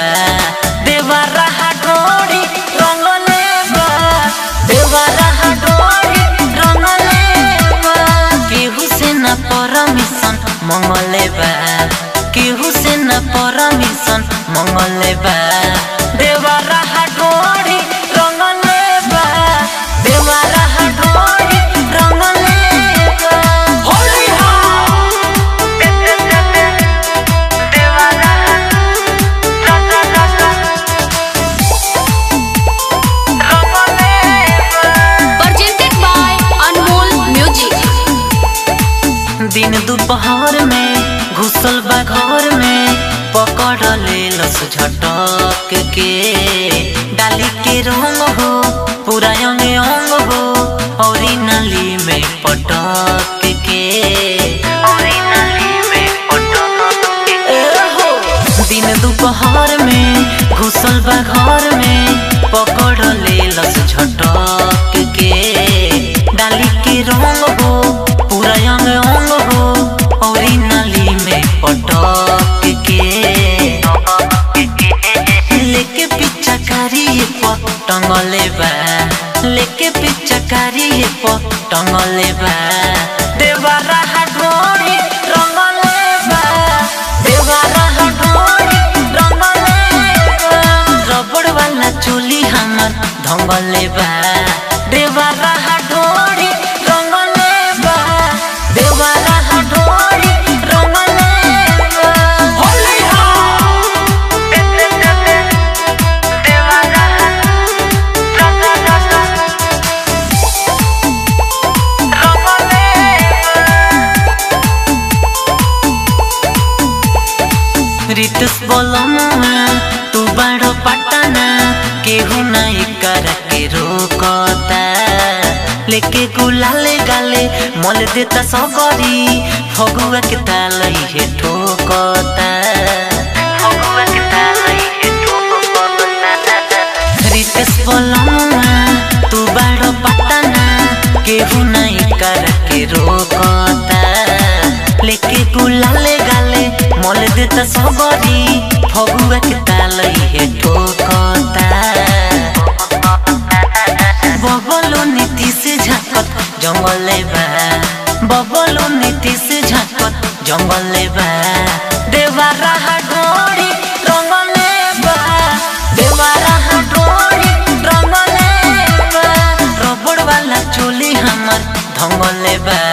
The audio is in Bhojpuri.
देवारा ढोरी रंगले बा देवारा ढोरी रंगले बा केहू से न परमिशन मंगले बा केहू से न परमिशन मंगले बा देवारा ढोरी रंगले बा देवारा ढोरी रंगले बा होली हो देवारा रंगले बा presented by Anmol Music। दिन दोपहर में घुसल बा घर में पकड़ लेलस झटक के डाली के रंग हो पूरा अंग अंग हो और नली में पटक के दिन दोपहर में घुसल बा घर में पकड़ लेलस झटक के डाली के रंग हो पूरा अंग अंग हो और नली में पटक के लेके पिचकारी टंगले बा लेके पिचकारी टंगले बा देवारा ढोरी रंगले बा देवारा ढोरी रंगले बा रबड़ वाला चोली हमर धंगले बा देवारा ढोरी रंगले बा देवारा ढोरी रंगले बा होली हो देवारा रितस बोलमुआ तू बड़ो पटना केहू नहीं कर के रोकता लेके गुलाले गाले मोल देता सगरी फगुआ के तालई हे ठोकता फगुआ के तालई हे ठोकता रितस बोलमुआ तू बड़ो पटना केहू नहीं कर के रोकता लेके गुलाले गाले मोल देता सगरी फगुआ के तालई हे ठोकता बबलो नीति से झाकत जंगले बा बबलो नीति से झाकत जंगले बा देवारा ढोरी रंगले बा देवारा ढोरी रंगले बा रबड़ वाला चोली हमर धंगले बा